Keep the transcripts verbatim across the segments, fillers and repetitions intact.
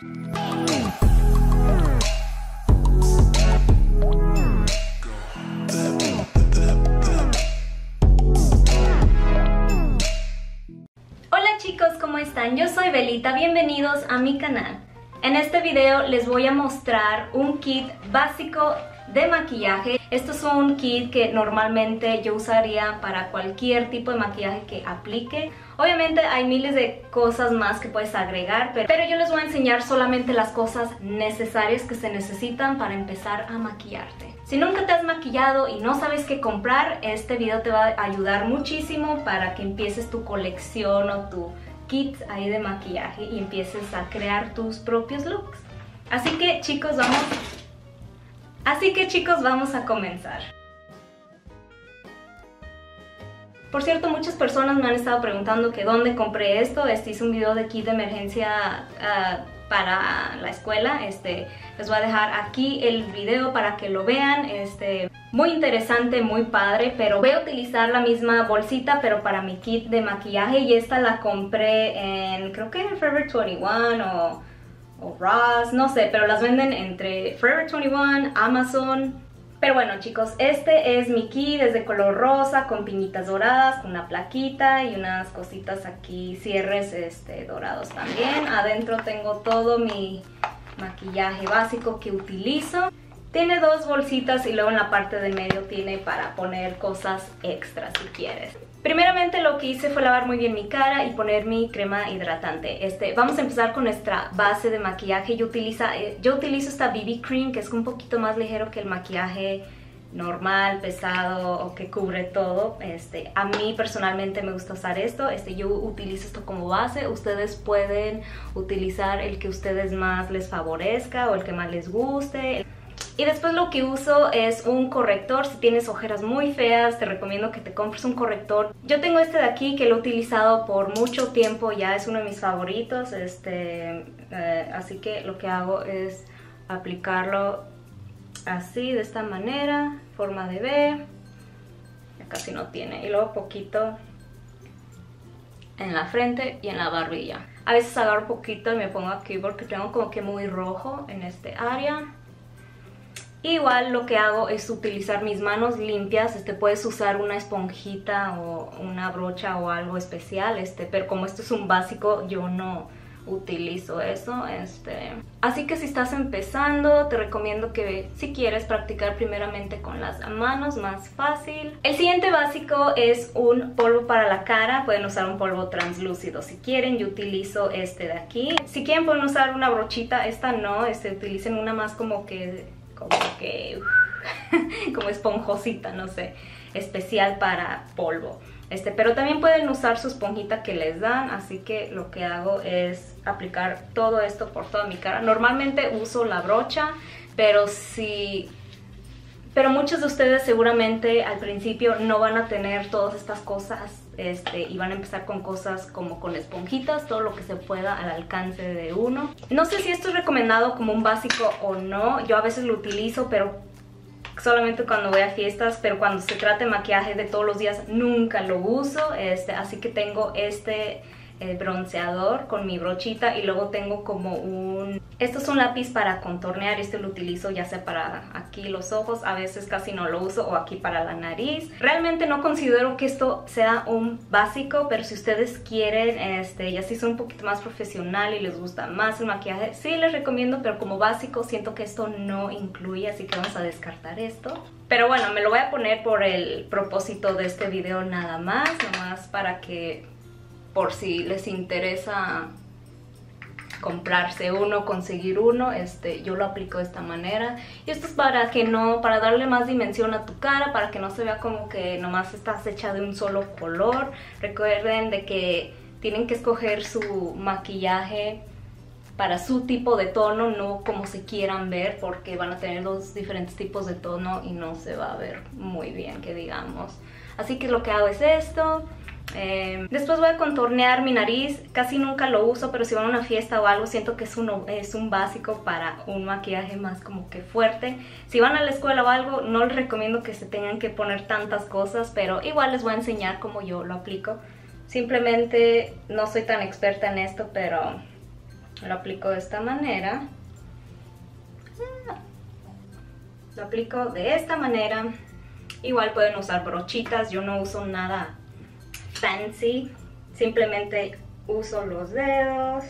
Hola chicos, ¿cómo están? Yo soy Belita, bienvenidos a mi canal. En este video les voy a mostrar un kit básico de maquillaje. Esto es un kit que normalmente yo usaría para cualquier tipo de maquillaje que aplique. Obviamente hay miles de cosas más que puedes agregar, pero, pero yo les voy a enseñar solamente las cosas necesarias que se necesitan para empezar a maquillarte. Si nunca te has maquillado y no sabes qué comprar, este video te va a ayudar muchísimo para que empieces tu colección o tu kit ahí de maquillaje y empieces a crear tus propios looks. Así que chicos, vamos... Así que chicos, vamos a comenzar. Por cierto, muchas personas me han estado preguntando que dónde compré esto. Este hice un video de kit de emergencia uh, para la escuela. Este, les voy a dejar aquí el video para que lo vean. Este, muy interesante, muy padre, pero voy a utilizar la misma bolsita pero para mi kit de maquillaje, y esta la compré en, creo que en Forever veintiuno o... o Ross, no sé, pero las venden entre Forever veintiuno, Amazon. Pero bueno chicos, este es mi kit, es de color rosa con piñitas doradas, con una plaquita y unas cositas aquí, cierres este, dorados también. Adentro tengo todo mi maquillaje básico que utilizo. Tiene dos bolsitas y luego en la parte de medio tiene para poner cosas extras si quieres. Primeramente lo que hice fue lavar muy bien mi cara y poner mi crema hidratante. Este, vamos a empezar con nuestra base de maquillaje. Yo, utiliza, eh, yo utilizo esta B B Cream, que es un poquito más ligero que el maquillaje normal, pesado o que cubre todo. Este, a mí personalmente me gusta usar esto. Este, yo utilizo esto como base. Ustedes pueden utilizar el que a ustedes más les favorezca o el que más les guste. Y después lo que uso es un corrector. Si tienes ojeras muy feas, te recomiendo que te compres un corrector. Yo tengo este de aquí que lo he utilizado por mucho tiempo, ya es uno de mis favoritos. Este, eh, así que lo que hago es aplicarlo así, de esta manera, forma de B. Ya casi no tiene. Y luego poquito en la frente y en la barbilla. A veces agarro poquito y me pongo aquí porque tengo como que muy rojo en este área. Igual lo que hago es utilizar mis manos limpias. Este, puedes usar una esponjita o una brocha o algo especial, este, pero como esto es un básico, yo no utilizo eso. Este. Así que si estás empezando, te recomiendo que si quieres practicar primeramente con las manos, más fácil. El siguiente básico es un polvo para la cara. Pueden usar un polvo translúcido si quieren. Yo utilizo este de aquí. Si quieren pueden usar una brochita, esta no, este, utilicen una más como que... como que uf, como esponjosita, no sé, especial para polvo. Este, pero también pueden usar su esponjita que les dan, así que lo que hago es aplicar todo esto por toda mi cara. Normalmente uso la brocha, pero si... Pero muchos de ustedes seguramente al principio no van a tener todas estas cosas este, y van a empezar con cosas como con esponjitas, todo lo que se pueda al alcance de uno. No sé si esto es recomendado como un básico o no, yo a veces lo utilizo, pero solamente cuando voy a fiestas, pero cuando se trata de maquillaje de todos los días nunca lo uso, este, así que tengo este... el bronceador con mi brochita y luego tengo como un... Esto es un lápiz para contornear, este lo utilizo ya sea para aquí los ojos, a veces casi no lo uso, o aquí para la nariz. Realmente no considero que esto sea un básico, pero si ustedes quieren, este, ya si son un poquito más profesional y les gusta más el maquillaje, sí les recomiendo, pero como básico siento que esto no incluye, así que vamos a descartar esto. Pero bueno, me lo voy a poner por el propósito de este video nada más, nomás para que... por si les interesa comprarse uno, conseguir uno, este, yo lo aplico de esta manera. Y esto es para que no, para darle más dimensión a tu cara, para que no se vea como que nomás estás hecha de un solo color. Recuerden de que tienen que escoger su maquillaje para su tipo de tono, no como se quieran ver, porque van a tener dos diferentes tipos de tono y no se va a ver muy bien, que digamos. Así que lo que hago es esto. Eh, después voy a contornear mi nariz. Casi nunca lo uso, pero si van a una fiesta o algo siento que es un, es un básico para un maquillaje más como que fuerte. Si van a la escuela o algo, no les recomiendo que se tengan que poner tantas cosas, pero igual les voy a enseñar cómo yo lo aplico. Simplemente no soy tan experta en esto, pero Lo aplico de esta manera. Lo aplico de esta manera. Igual pueden usar brochitas, yo no uso nada fancy. Simplemente uso los dedos.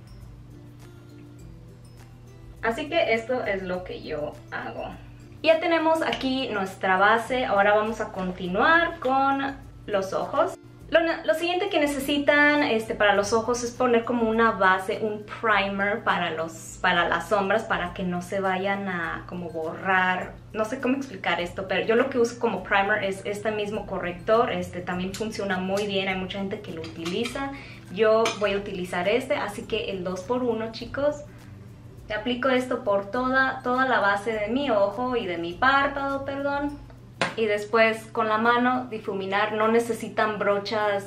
Así que esto es lo que yo hago. Ya tenemos aquí nuestra base, ahora vamos a continuar con los ojos. Lo, lo siguiente que necesitan este, para los ojos es poner como una base, un primer para, los, para las sombras, para que no se vayan a como borrar. No sé cómo explicar esto, pero yo lo que uso como primer es este mismo corrector. Este también funciona muy bien, hay mucha gente que lo utiliza. Yo voy a utilizar este, así que el dos por uno, chicos. Aplico esto por toda, toda la base de mi ojo y de mi párpado, perdón. Y después con la mano difuminar. No necesitan brochas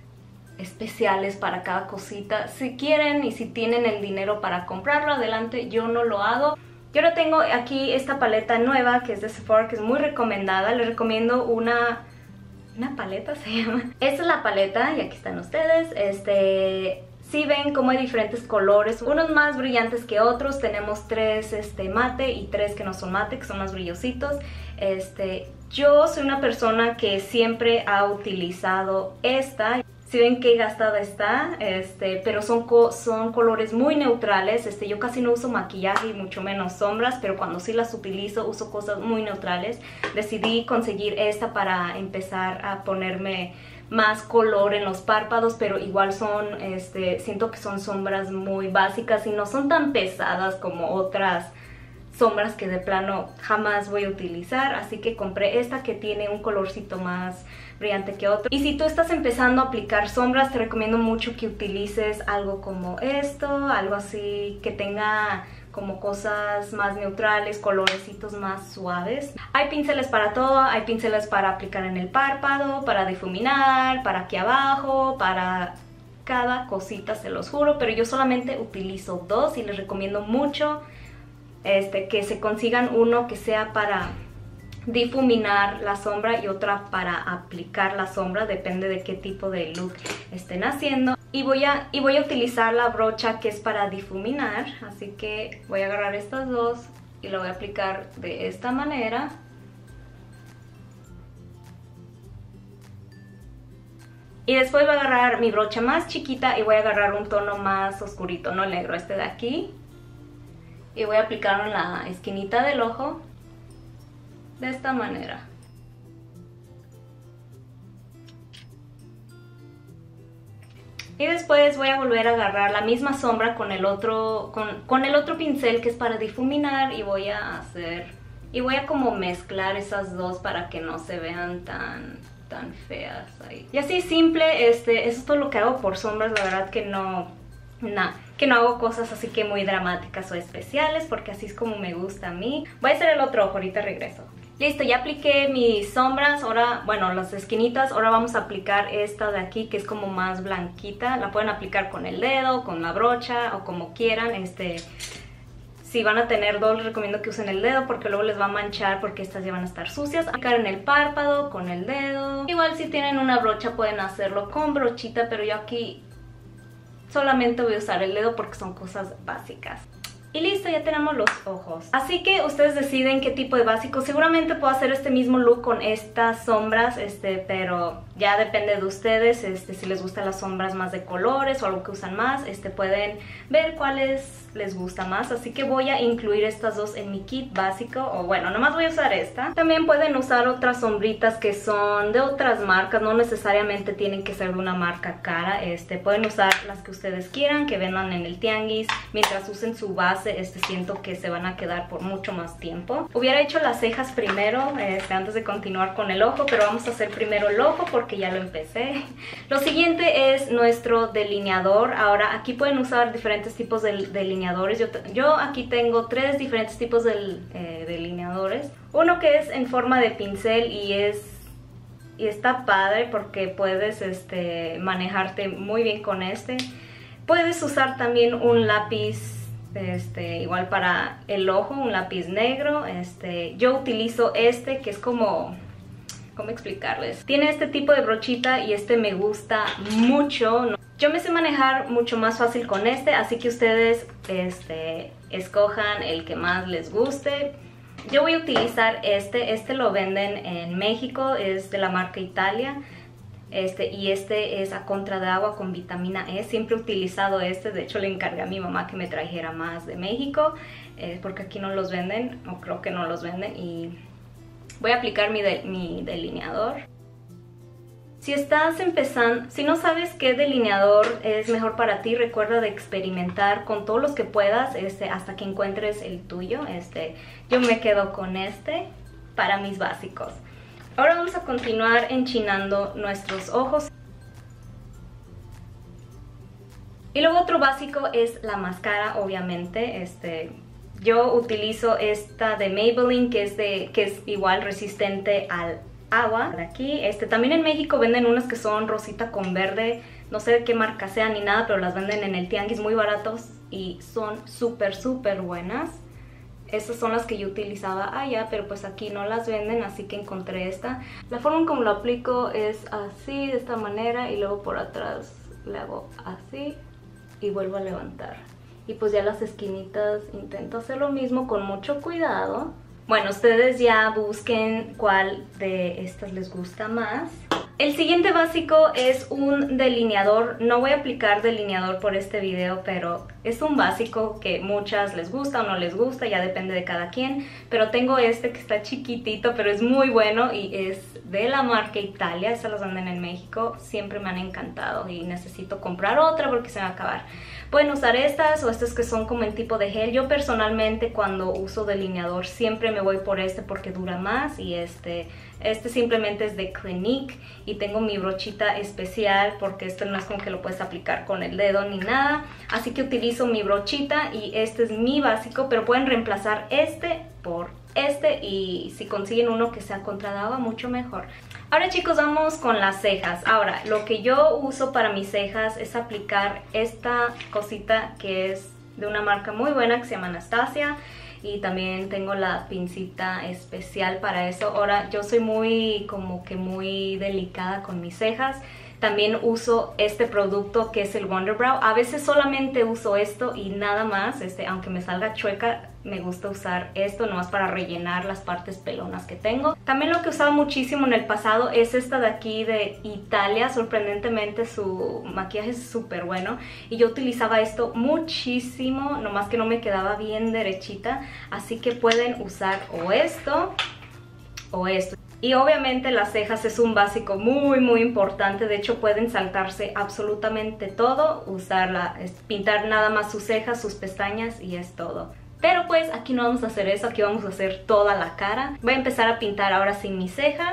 especiales para cada cosita. Si quieren y si tienen el dinero para comprarlo, adelante. Yo no lo hago. Yo ahora tengo aquí esta paleta nueva que es de Sephora, que es muy recomendada. Les recomiendo una... Una paleta se llama. Esta es la paleta y aquí están ustedes. Este... Si ven como hay diferentes colores, unos más brillantes que otros. Tenemos tres este, mate y tres que no son mate, que son más brillositos. Este, yo soy una persona que siempre ha utilizado esta. Si ven qué gastada está, este, pero son, co son colores muy neutrales. Este, yo casi no uso maquillaje y mucho menos sombras, pero cuando sí las utilizo, uso cosas muy neutrales. Decidí conseguir esta para empezar a ponerme más color en los párpados, pero igual son, este, siento que son sombras muy básicas y no son tan pesadas como otras sombras que de plano jamás voy a utilizar. Así que compré esta que tiene un colorcito más brillante que otro. Y si tú estás empezando a aplicar sombras, te recomiendo mucho que utilices algo como esto, algo así que tenga como cosas más neutrales, colorecitos más suaves. Hay pinceles para todo, hay pinceles para aplicar en el párpado, para difuminar, para aquí abajo, para cada cosita, se los juro, pero yo solamente utilizo dos y les recomiendo mucho este, que se consigan uno que sea para difuminar la sombra y otra para aplicar la sombra, depende de qué tipo de look estén haciendo. Y voy a, y voy a utilizar la brocha que es para difuminar, así que voy a agarrar estas dos y lo voy a aplicar de esta manera. Y después voy a agarrar mi brocha más chiquita y voy a agarrar un tono más oscurito, no negro, este de aquí. Y voy a aplicarlo en la esquinita del ojo, de esta manera. Y después voy a volver a agarrar la misma sombra con el otro, con, con el otro pincel que es para difuminar y voy a hacer, y voy a como mezclar esas dos para que no se vean tan, tan feas ahí. Y así simple, este, eso es todo lo que hago por sombras, la verdad que no, nah, que no hago cosas así que muy dramáticas o especiales porque así es como me gusta a mí. Voy a hacer el otro ojo, ahorita regreso. Listo, ya apliqué mis sombras, ahora, bueno, las esquinitas, ahora vamos a aplicar esta de aquí que es como más blanquita. La pueden aplicar con el dedo, con la brocha o como quieran. Este, si van a tener dos, les recomiendo que usen el dedo porque luego les va a manchar porque estas ya van a estar sucias. Aplicar en el párpado, con el dedo. Igual si tienen una brocha pueden hacerlo con brochita, pero yo aquí solamente voy a usar el dedo porque son cosas básicas. Y listo, ya tenemos los ojos. Así que ustedes deciden qué tipo de básico. Seguramente puedo hacer este mismo look con estas sombras, este, pero ya depende de ustedes. Este, si les gustan las sombras más de colores o algo que usan más, este, pueden ver cuáles les gusta más. Así que voy a incluir estas dos en mi kit básico. O bueno, nomás voy a usar esta. También pueden usar otras sombritas que son de otras marcas. No necesariamente tienen que ser de una marca cara. Este, pueden usar las que ustedes quieran, que vendan en el tianguis. Mientras usen su base, este, siento que se van a quedar por mucho más tiempo. Hubiera hecho las cejas primero, este, antes de continuar con el ojo, pero vamos a hacer primero el ojo porque ya lo empecé. Lo siguiente es nuestro delineador. Ahora aquí pueden usar diferentes tipos de delineadores. Yo, yo aquí tengo tres diferentes tipos de eh, delineadores. Uno que es en forma de pincel y es y está padre porque puedes este, manejarte muy bien con este. Puedes usar también un lápiz Este, igual para el ojo, un lápiz negro. Este, yo utilizo este que es como, ¿cómo explicarles? Tiene este tipo de brochita y este me gusta mucho. Yo me sé manejar mucho más fácil con este, así que ustedes este, escojan el que más les guste. Yo voy a utilizar este, este lo venden en México, es de la marca Italia. Este, y este es a contra de agua con vitamina E. Siempre he utilizado este, de hecho le encargué a mi mamá que me trajera más de México, eh, porque aquí no los venden, o creo que no los venden. Y voy a aplicar mi, de, mi delineador. Si estás empezando, si no sabes qué delineador es mejor para ti, recuerda de experimentar con todos los que puedas este, hasta que encuentres el tuyo. Este, yo me quedo con este para mis básicos. Ahora vamos a continuar enchinando nuestros ojos. Y luego otro básico es la máscara, obviamente. Este, yo utilizo esta de Maybelline, que es, de, que es igual resistente al agua. Aquí, este, también en México venden unas que son rosita con verde. No sé de qué marca sean ni nada, pero las venden en el tianguis muy baratos y son súper, súper buenas. Estas son las que yo utilizaba allá, pero pues aquí no las venden, así que encontré esta. La forma en como lo aplico es así, de esta manera, y luego por atrás le hago así y vuelvo a levantar. Y pues ya las esquinitas intento hacer lo mismo con mucho cuidado. Bueno, ustedes ya busquen cuál de estas les gusta más. El siguiente básico es un delineador. No voy a aplicar delineador por este video, pero es un básico que muchas les gusta o no les gusta, ya depende de cada quien. Pero tengo este que está chiquitito, pero es muy bueno y es de la marca Italia. Estas las venden en México, siempre me han encantado y necesito comprar otra porque se va a acabar. Pueden usar estas o estas que son como en tipo de gel. Yo personalmente cuando uso delineador siempre me voy por este porque dura más y este... Este simplemente es de Clinique y tengo mi brochita especial porque este no es como que lo puedes aplicar con el dedo ni nada. Así que utilizo mi brochita y este es mi básico, pero pueden reemplazar este por este y si consiguen uno que sea contra de agua, mucho mejor. Ahora chicos, vamos con las cejas. Ahora, lo que yo uso para mis cejas es aplicar esta cosita que es de una marca muy buena que se llama Anastasia. Y también tengo la pincita especial para eso. Ahora yo soy muy como que muy delicada con mis cejas. También uso este producto que es el Wonder Brow. A veces solamente uso esto y nada más. Este, aunque me salga chueca, me gusta usar esto nomás para rellenar las partes pelonas que tengo. También lo que usaba muchísimo en el pasado es esta de aquí de Italia. Sorprendentemente su maquillaje es súper bueno. Y yo utilizaba esto muchísimo, nomás que no me quedaba bien derechita. Así que pueden usar o esto o esto. Y obviamente las cejas es un básico muy muy importante, de hecho pueden saltarse absolutamente todo, usarla, pintar nada más sus cejas, sus pestañas y es todo. Pero pues aquí no vamos a hacer eso, aquí vamos a hacer toda la cara. Voy a empezar a pintar ahora sin mis cejas.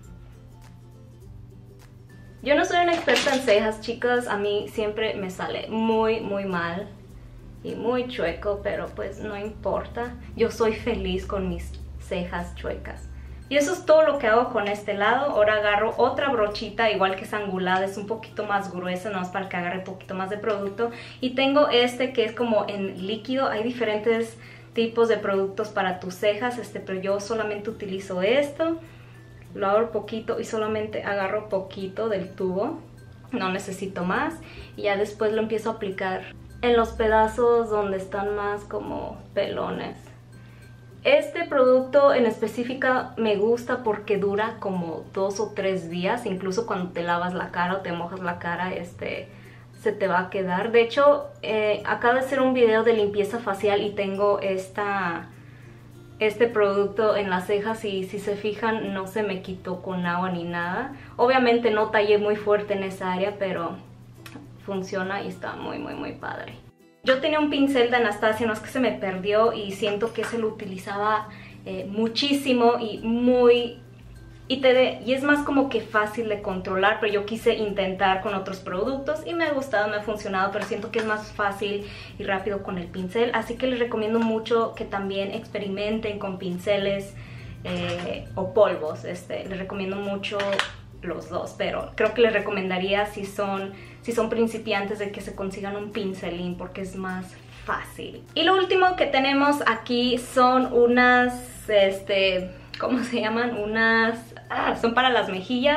Yo no soy una experta en cejas, chicas, a mí siempre me sale muy muy mal y muy chueco, pero pues no importa, yo soy feliz con mis cejas chuecas. Y eso es todo lo que hago con este lado. Ahora agarro otra brochita, igual que es angulada, es un poquito más gruesa, nada más para que agarre un poquito más de producto. Y tengo este que es como en líquido, hay diferentes tipos de productos para tus cejas, este, pero yo solamente utilizo esto. Lo abro poquito y solamente agarro poquito del tubo, no necesito más. Y ya después lo empiezo a aplicar en los pedazos donde están más como pelones. Este producto en específica me gusta porque dura como dos o tres días, incluso cuando te lavas la cara o te mojas la cara, este, se te va a quedar. De hecho, eh, acabo de hacer un video de limpieza facial y tengo esta, este producto en las cejas y si se fijan no se me quitó con agua ni nada. Obviamente no tallé muy fuerte en esa área, pero funciona y está muy muy muy padre. Yo tenía un pincel de Anastasia, no es que se me perdió y siento que se lo utilizaba eh, muchísimo y muy... Y, te de, y es más como que fácil de controlar, pero yo quise intentar con otros productos y me ha gustado, me ha funcionado, pero siento que es más fácil y rápido con el pincel. Así que les recomiendo mucho que también experimenten con pinceles eh, o polvos. Este, les recomiendo mucho los dos, pero creo que les recomendaría si son, si son principiantes de que se consigan un pincelín porque es más fácil. Y lo último que tenemos aquí son unas, este, ¿cómo se llaman? Unas, ah, son para las mejillas.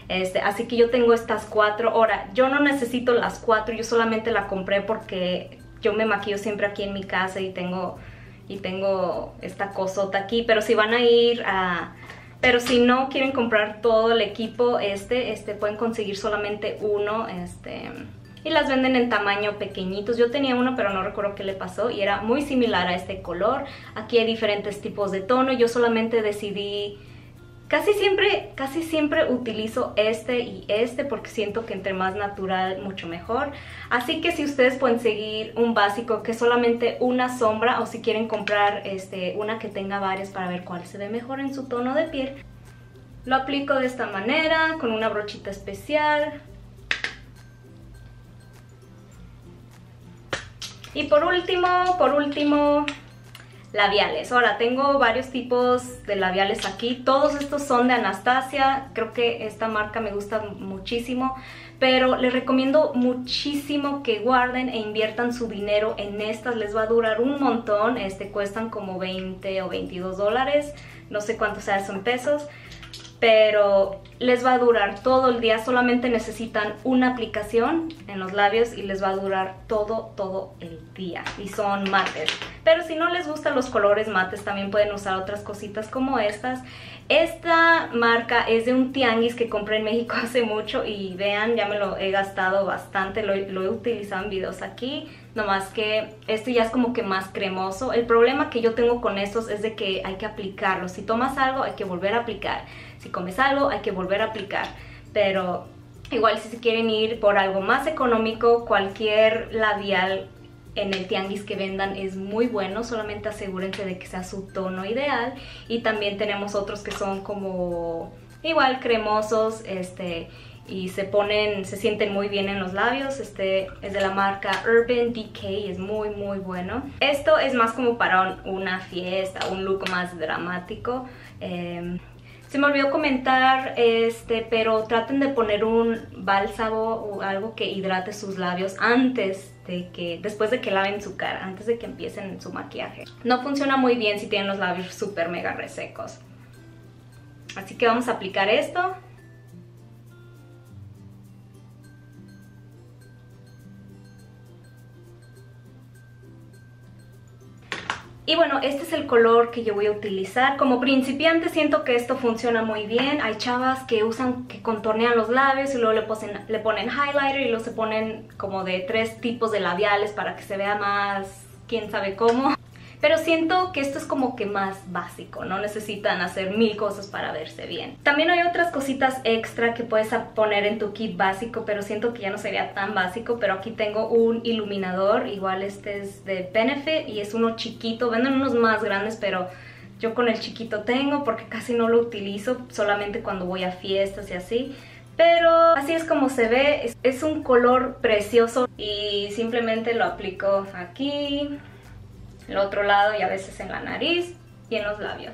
Este, así que yo tengo estas cuatro. Ahora, yo no necesito las cuatro, yo solamente la compré porque yo me maquillo siempre aquí en mi casa y tengo, y tengo esta cosota aquí. Pero si van a ir a... Pero si no quieren comprar todo el equipo, este, este pueden conseguir solamente uno, este... y las venden en tamaño pequeñitos. Yo tenía uno, pero no recuerdo qué le pasó, y era muy similar a este color. Aquí hay diferentes tipos de tono. Yo solamente decidí... Casi siempre, casi siempre utilizo este y este porque siento que entre más natural, mucho mejor. Así que si ustedes pueden seguir un básico que es solamente una sombra, o si quieren comprar este, una que tenga varias para ver cuál se ve mejor en su tono de piel, lo aplico de esta manera, con una brochita especial. Y por último, por último... labiales. Ahora tengo varios tipos de labiales aquí. Todos estos son de Anastasia. Creo que esta marca me gusta muchísimo. Pero les recomiendo muchísimo que guarden e inviertan su dinero en estas. Les va a durar un montón. Este cuestan como veinte o veintidós dólares. No sé cuánto sea eso en pesos. Pero les va a durar todo el día. Solamente necesitan una aplicación en los labios y les va a durar todo, todo el día. Y son mates. Pero si no les gustan los colores mates, también pueden usar otras cositas como estas. Esta marca es de un tianguis que compré en México hace mucho. Y vean, ya me lo he gastado bastante. Lo, lo he utilizado en videos aquí. Nomás que esto ya es como que más cremoso. El problema que yo tengo con estos es de que hay que aplicarlos. Si tomas algo, hay que volver a aplicar. Si comes algo, hay que volver a aplicar. Pero igual si se quieren ir por algo más económico, cualquier labial en el tianguis que vendan es muy bueno. Solamente asegúrense de que sea su tono ideal. Y también tenemos otros que son como igual cremosos, este... y se ponen, se sienten muy bien en los labios. Este es de la marca Urban Decay, es muy muy bueno. Esto es más como para un, una fiesta, un look más dramático. Eh, se me olvidó comentar, este, pero traten de poner un bálsamo o algo que hidrate sus labios antes de que, después de que laven su cara, antes de que empiecen su maquillaje. No funciona muy bien si tienen los labios súper mega resecos. Así que vamos a aplicar esto. Y bueno, este es el color que yo voy a utilizar. Como principiante siento que esto funciona muy bien. Hay chavas que usan, que contornean los labios y luego le ponen, le ponen highlighter y luego se ponen como de tres tipos de labiales para que se vea más, quién sabe cómo. Pero siento que esto es como que más básico, no necesitan hacer mil cosas para verse bien. También hay otras cositas extra que puedes poner en tu kit básico, pero siento que ya no sería tan básico. Pero aquí tengo un iluminador, igual este es de Benefit y es uno chiquito. Venden unos más grandes, pero yo con el chiquito tengo porque casi no lo utilizo, solamente cuando voy a fiestas y así. Pero así es como se ve, es, es un color precioso y simplemente lo aplico aquí, el otro lado y a veces en la nariz y en los labios.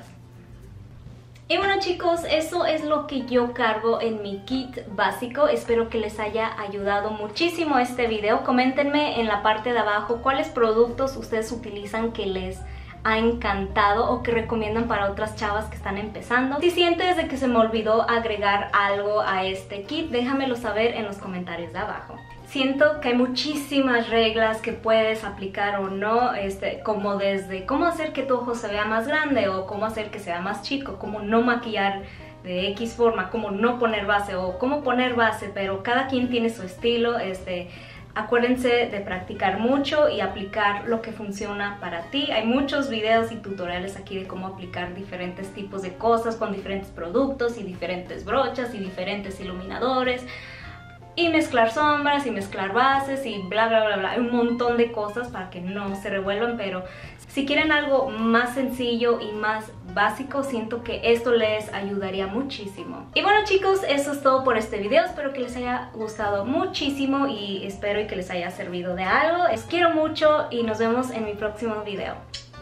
Y bueno chicos, eso es lo que yo cargo en mi kit básico. Espero que les haya ayudado muchísimo este video. Coméntenme en la parte de abajo cuáles productos ustedes utilizan que les ha encantado o que recomiendan para otras chavas que están empezando. Si sientes de que se me olvidó agregar algo a este kit, déjamelo saber en los comentarios de abajo. Siento que hay muchísimas reglas que puedes aplicar o no, este, como desde cómo hacer que tu ojo se vea más grande o cómo hacer que sea más chico, cómo no maquillar de X forma, cómo no poner base o cómo poner base, pero cada quien tiene su estilo. Este, acuérdense de practicar mucho y aplicar lo que funciona para ti. Hay muchos videos y tutoriales aquí de cómo aplicar diferentes tipos de cosas con diferentes productos y diferentes brochas y diferentes iluminadores. Y mezclar sombras y mezclar bases y bla bla bla bla. Hay un montón de cosas para que no se revuelvan, pero si quieren algo más sencillo y más básico, siento que esto les ayudaría muchísimo. Y bueno chicos, eso es todo por este video. Espero que les haya gustado muchísimo y espero que les haya servido de algo. Les quiero mucho y nos vemos en mi próximo video.